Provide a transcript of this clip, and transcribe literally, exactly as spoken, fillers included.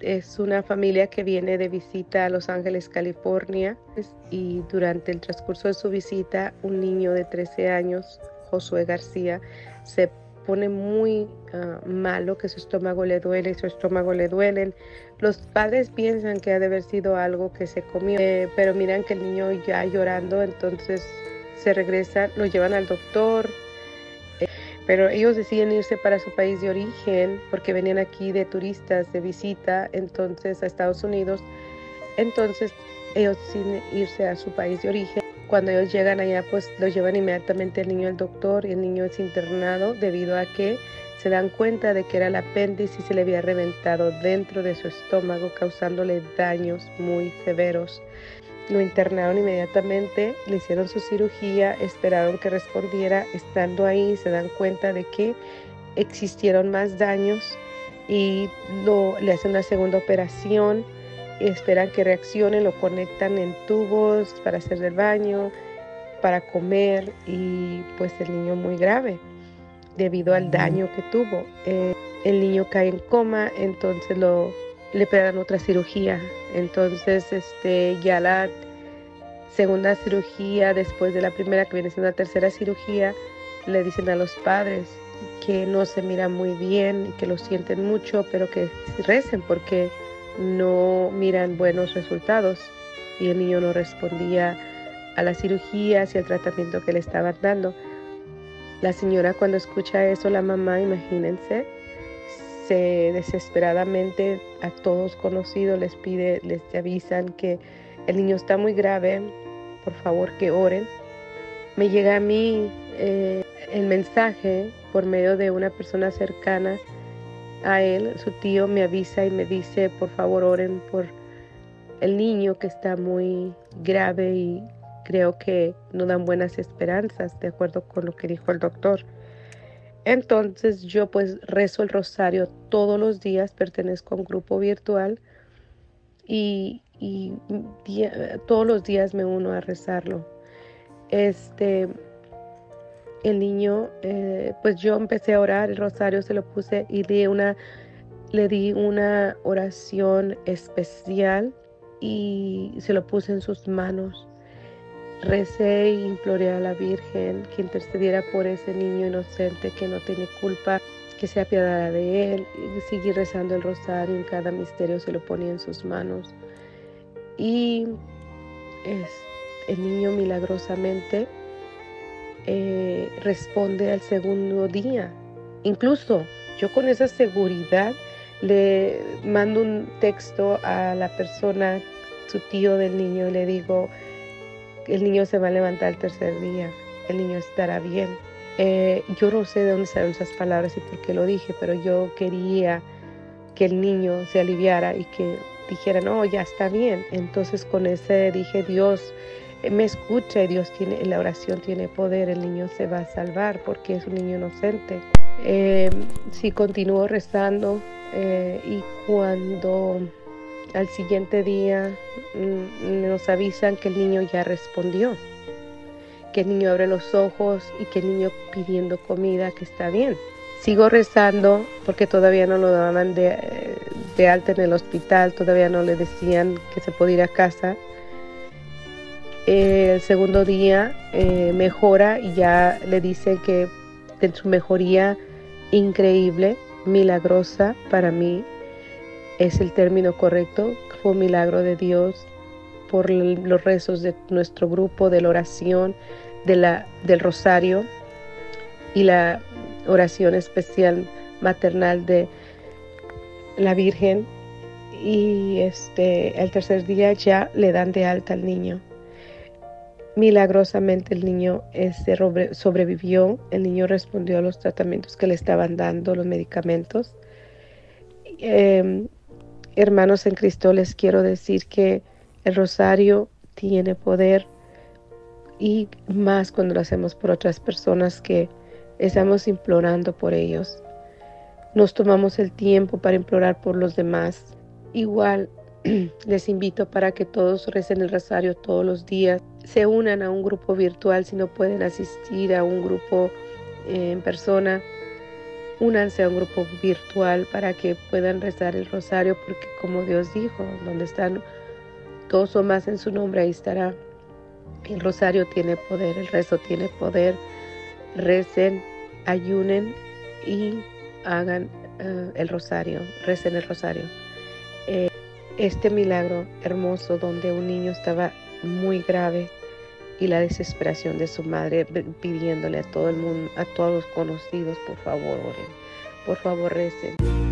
Es una familia que viene de visita a Los Ángeles, California, y durante el transcurso de su visita, un niño de trece años, Josué García, se pone muy uh, malo, que su estómago le duele, su estómago le duelen. Los padres piensan que ha de haber sido algo que se comió, eh, pero miran que el niño ya llorando, entonces se regresan, lo llevan al doctor. Pero ellos deciden irse para su país de origen porque venían aquí de turistas, de visita, entonces a Estados Unidos. Entonces ellos deciden irse a su país de origen. Cuando ellos llegan allá, pues lo llevan inmediatamente al niño al doctor y el niño es internado debido a que se dan cuenta de que era el apéndice y se le había reventado dentro de su estómago, causándole daños muy severos. Lo internaron inmediatamente, le hicieron su cirugía, esperaron que respondiera. Estando ahí se dan cuenta de que existieron más daños y lo, le hacen una segunda operación, esperan que reaccione, lo conectan en tubos para hacer del baño, para comer, y pues el niño muy grave debido al daño que tuvo. Eh, el niño cae en coma, entonces lo le pegan otra cirugía. Entonces este ya la segunda cirugía, después de la primera, que viene siendo la tercera cirugía, le dicen a los padres que no se mira muy bien y que lo sienten mucho, pero que recen porque no miran buenos resultados. Y el niño no respondía a las cirugías y al tratamiento que le estaban dando. La señora, cuando escucha eso, la mamá, imagínense, se desesperadamente a todos conocidos les pide, les avisan que el niño está muy grave, por favor que oren. Me llega a mí eh, el mensaje por medio de una persona cercana a él, su tío me avisa y me dice, por favor oren por el niño que está muy grave y creo que no dan buenas esperanzas, de acuerdo con lo que dijo el doctor. Entonces yo pues rezo el rosario todos los días, pertenezco a un grupo virtual y, y día, todos los días me uno a rezarlo. Este, el niño, eh, pues yo empecé a orar, el rosario se lo puse y di una, le di una oración especial y se lo puse en sus manos. Recé e imploré a la Virgen que intercediera por ese niño inocente que no tiene culpa, que se apiadara de él. Y seguí rezando el rosario, en cada misterio se lo ponía en sus manos. Y es, el niño milagrosamente eh, responde al segundo día. Incluso yo con esa seguridad le mando un texto a la persona, su tío del niño, y le digo, el niño se va a levantar el tercer día, el niño estará bien. Eh, yo no sé de dónde salieron esas palabras y por qué lo dije, pero yo quería que el niño se aliviara y que dijera, no, ya está bien. Entonces con ese dije, Dios me escucha y Dios tiene, la oración tiene poder, el niño se va a salvar porque es un niño inocente. Eh, sí, continúo rezando eh, y cuando al siguiente día mmm, nos avisan que el niño ya respondió, que el niño abre los ojos y que el niño pidiendo comida, que está bien. Sigo rezando porque todavía no lo daban de, de alta en el hospital, todavía no le decían que se podía ir a casa. Eh, el segundo día eh, mejora y ya le dicen que de su mejoría increíble, milagrosa, para mí es el término correcto, fue un milagro de Dios por los rezos de nuestro grupo, de la oración, de la, del rosario y la oración especial maternal de la Virgen. Y este, el tercer día ya le dan de alta al niño. Milagrosamente el niño este, sobrevivió, el niño respondió a los tratamientos que le estaban dando, los medicamentos. Eh, hermanos en Cristo, les quiero decir que el rosario tiene poder, y más cuando lo hacemos por otras personas que estamos implorando por ellos. Nos tomamos el tiempo para implorar por los demás. Igual les invito para que todos recen el rosario todos los días, se unan a un grupo virtual si no pueden asistir a un grupo eh, en persona. únanse a un grupo virtual para que puedan rezar el rosario, porque como Dios dijo, donde están dos o más en su nombre, ahí estará. El rosario tiene poder, el rezo tiene poder. Recen, ayunen y hagan uh, el rosario, recen el rosario. Eh, este milagro hermoso donde un niño estaba muy grave y la desesperación de su madre pidiéndole a todo el mundo, a todos los conocidos, por favor oren, por favor recen.